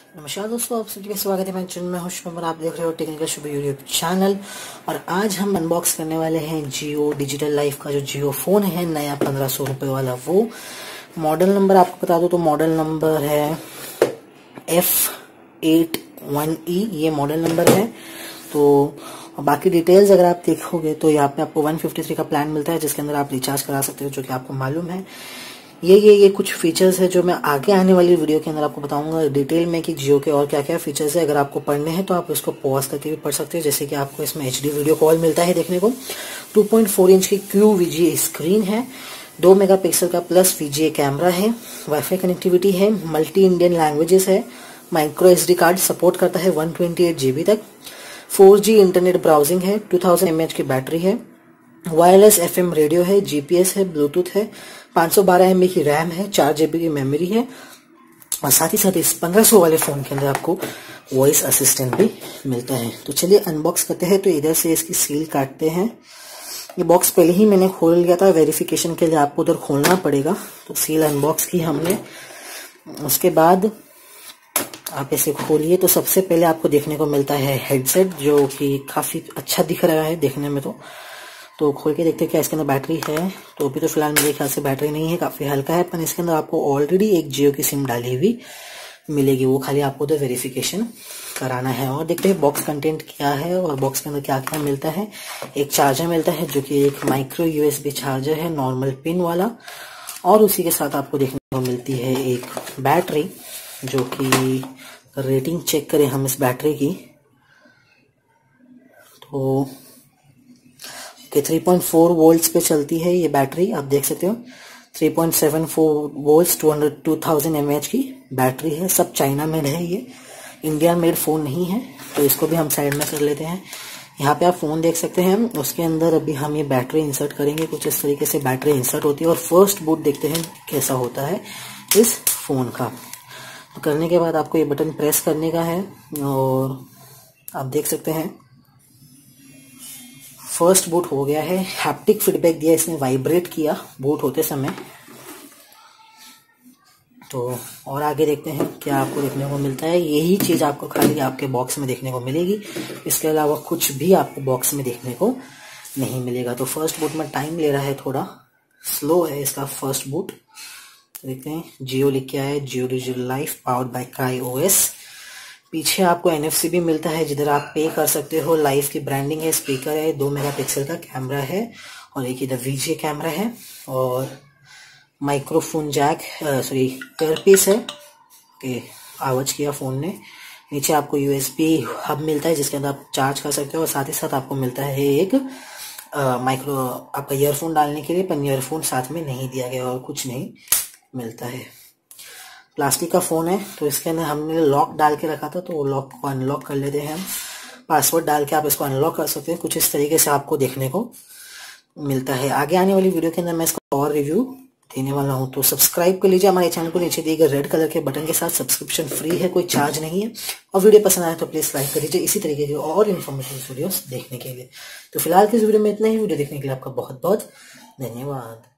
नमस्कार दोस्तों, आप सभी का स्वागत है। मैं चुन में हूं और आप देख रहे हो टेक्निकल शुभ यूट्यूब चैनल। और आज हम अनबॉक्स करने वाले हैं जियो डिजिटल लाइफ का जो जियो फोन है नया 1500 रुपये वाला। वो मॉडल नंबर आपको बता दो तो मॉडल नंबर है F81E, ये मॉडल नंबर है। तो बाकी डिटेल्स अगर आप देखोगे तो यहाँ पे आपको 153 का प्लान मिलता है जिसके अंदर आप रिचार्ज करा सकते हो, जो कि आपको मालूम है। ये कुछ फीचर्स है जो मैं आगे आने वाली वीडियो के अंदर आपको बताऊंगा डिटेल में कि जियो के और क्या क्या फीचर्स है। अगर आपको पढ़ने हैं तो आप इसको पॉज करके भी पढ़ सकते हो, जैसे कि आपको इसमें HD वीडियो कॉल मिलता है देखने को। 2.4 इंच की QVGA स्क्रीन है, 2 मेगापिक्सल का प्लस VGA कैमरा है, वाईफाई कनेक्टिविटी है, मल्टी इंडियन लैंग्वेजेस है, माइक्रो SD कार्ड सपोर्ट करता है 128 GB तक, 4G इंटरनेट ब्राउजिंग है, 2000 mAh की बैटरी है, वायरलेस FM रेडियो है, GPS है, ब्लूटूथ है, 512 MB की रैम है, 4 GB की मेमोरी है। और साथ ही इस 1500 वाले फोन के अंदर आपको वॉइस असिस्टेंट भी मिलता है। तो चलिए अनबॉक्स करते हैं। तो इधर से इसकी सील काटते हैं। ये बॉक्स पहले ही मैंने खोल लिया था, वेरिफिकेशन के लिए आपको उधर खोलना पड़ेगा। तो सील अनबॉक्स की हमने, उसके बाद आप इसे खोलिए तो सबसे पहले आपको देखने को मिलता है हेडसेट, जो कि काफी अच्छा दिख रहा है देखने में। तो खोल के देखते हैं क्या इसके अंदर बैटरी है। तो अभी तो फिलहाल मेरे ख्याल से बैटरी नहीं है, काफी हल्का है, पर इसके अंदर आपको ऑलरेडी एक जियो की सिम डाली हुई मिलेगी। वो खाली आपको उधर वेरिफिकेशन कराना है। और देखते हैं बॉक्स कंटेंट क्या है और बॉक्स के अंदर क्या क्या मिलता है। एक चार्जर मिलता है जो कि एक माइक्रो USB चार्जर है, नॉर्मल पिन वाला। और उसी के साथ आपको देखने को मिलती है एक बैटरी, जो कि रेटिंग चेक करें हम इस बैटरी की तो 3.4 वोल्ट्स पे चलती है ये बैटरी। आप देख सकते हो 3.74 वोल्ट्स 2000 mAh की बैटरी है। सब चाइना मेड है, ये इंडिया मेड फोन नहीं है। तो इसको भी हम साइड में कर लेते हैं। यहाँ पे आप फोन देख सकते हैं, उसके अंदर अभी हम ये बैटरी इंसर्ट करेंगे। कुछ इस तरीके से बैटरी इंसर्ट होती है। और फर्स्ट बूट देखते हैं कैसा होता है इस फोन का। तो करने के बाद आपको ये बटन प्रेस करने का है और आप देख सकते हैं फर्स्ट बूट हो गया है। हैप्टिक फीडबैक दिया, इसने वाइब्रेट किया बूट होते समय। तो और आगे देखते हैं क्या आपको देखने को मिलता है। यही चीज आपको खाली आपके बॉक्स में देखने को मिलेगी, इसके अलावा कुछ भी आपको बॉक्स में देखने को नहीं मिलेगा। तो फर्स्ट बूट में टाइम ले रहा है, थोड़ा स्लो है इसका फर्स्ट बूट। देखते हैं जियो लिख के आया है, Jio digital life powered by Kai OS। पीछे आपको NFC भी मिलता है जिधर आप पे कर सकते हो। लाइफ की ब्रांडिंग है, स्पीकर है, 2 मेगापिक्सल का कैमरा है और एक इधर VGA कैमरा है। और माइक्रोफोन जैक, सॉरी ईयरपीस है कि आवाज किया फोन ने। नीचे आपको USB हब मिलता है जिसके अंदर आप चार्ज कर सकते हो। और साथ ही साथ आपको मिलता है एक माइक्रो आपका ईयरफोन डालने के लिए, पर ईयरफोन साथ में नहीं दिया गया और कुछ नहीं मिलता है। प्लास्टिक का फोन है, तो इसके अंदर हमने लॉक डाल के रखा था, तो वो लॉक को अनलॉक कर लेते हैं हम। पासवर्ड डाल के आप इसको अनलॉक कर सकते हैं। कुछ इस तरीके से आपको देखने को मिलता है। आगे आने वाली वीडियो के अंदर मैं इसका और रिव्यू देने वाला हूं। तो सब्सक्राइब कर लीजिए हमारे चैनल को, नीचे दिए गए रेड कलर के बटन के साथ। सब्सक्रिप्शन फ्री है, कोई चार्ज नहीं है। और वीडियो पसंद आए तो प्लीज लाइक कर दीजिए इसी तरीके की और इन्फॉर्मेटिव वीडियोस देखने के लिए। तो फिलहाल की इस वीडियो में इतना ही। वीडियो देखने के लिए आपका बहुत बहुत धन्यवाद।